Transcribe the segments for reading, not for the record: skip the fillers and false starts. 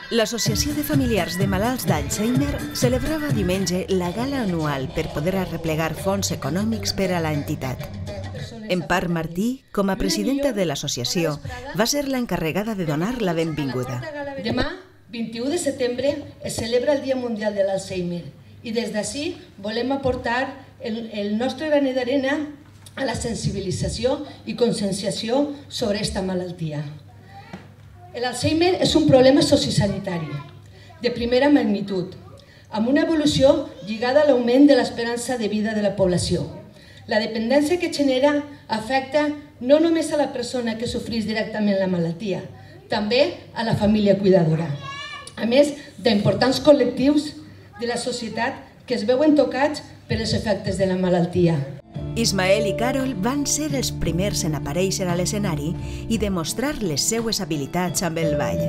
L'Associació de Familiars de Malalts d'Alzheimer celebrava diumenge la gala anual per poder arreplegar fons econòmics per a l'entitat. Empar Martí, com a presidenta de l'associació, va ser l'encarregada de donar la benvinguda. Demà, 21 de setembre, es celebra el Dia Mundial de l'Alzheimer i des d'ací volem aportar el nostre granet d'arena a la sensibilització i conscienciació sobre aquesta malaltia. L'Alzheimer és un problema sociosanitari de primera magnitud, amb una evolució lligada a l'augment de l'esperança de vida de la població. La dependència que genera afecta no només a la persona que sofreix directament la malaltia, també a la família cuidadora, a més d'importants col·lectius de la societat que es veuen tocats per els efectes de la malaltia. Ismael i Carol van ser els primers en aparèixer a l'escenari i demostrar les seues habilitats amb el ball.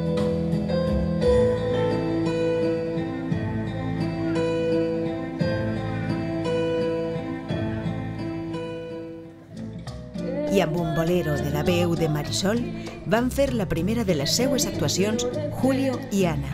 I amb un bolero de la veu de Marisol van fer la primera de les seues actuacions Julio i Ana.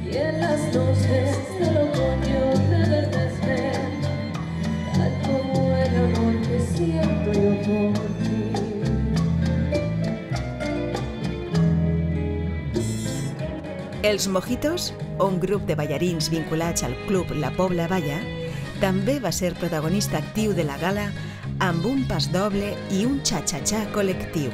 Els Mojitos, un grup de ballarins vinculats al club La Pobla Balla, també va ser protagonista actiu de la gala amb un pas doble i un xa-xa-xa col·lectiu.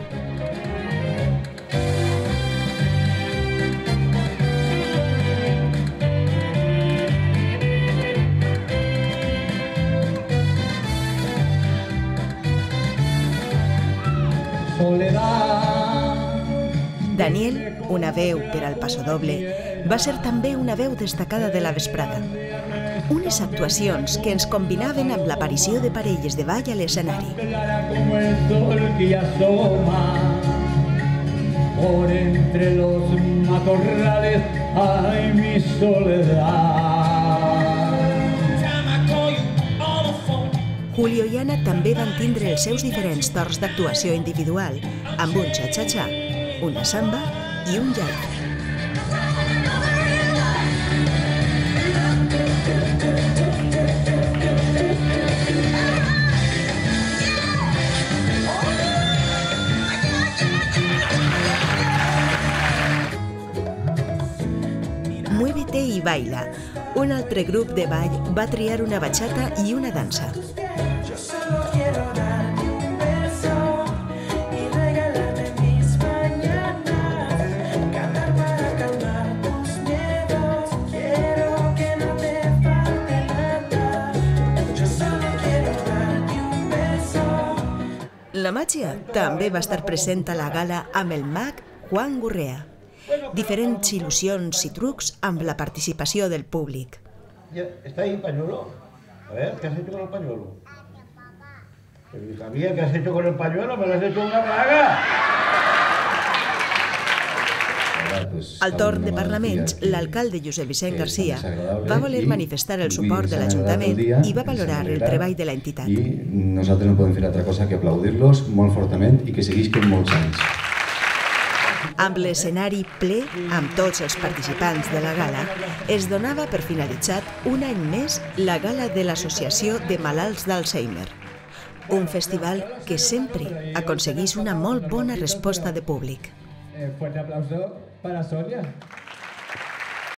Daniel, una veu per al passodoble, va ser també una veu destacada de la vesprada. Unes actuacions que ens combinaven amb l'aparició de parelles de ball a l'escenari. Por entre los matorrales, ay, mi soledad. Julio i Ana també van tindre els seus diferents torns d'actuació individual, amb un xa-xa-xa, una samba i un jaic. Muévete y baila. Un altre grup de ball va triar una bachata i una dansa. La màgia també va estar present a la gala amb el mag Juan Gurrea. Diferents il·lusions i trucs amb la participació del públic. ¿Está ahí pañuelo? A ver, ¿qué has hecho con el pañuelo? Hija mía, ¿qué has hecho con el pañuelo? ¡Me lo has hecho una plaga! Al torn de parlaments, l'alcalde Josep Vicent Garcia va voler manifestar el suport de l'Ajuntament i va valorar el treball de l'entitat. I nosaltres no podem fer altra cosa que aplaudir-los molt fortament i que seguisquen molts anys. Amb l'escenari ple, amb tots els participants de la gala, es donava per finalitzat un any més la gala de l'Associació de Malalts d'Alzheimer. Un festival que sempre aconseguís una molt bona resposta de públic. Fuerte aplauso para Sonia.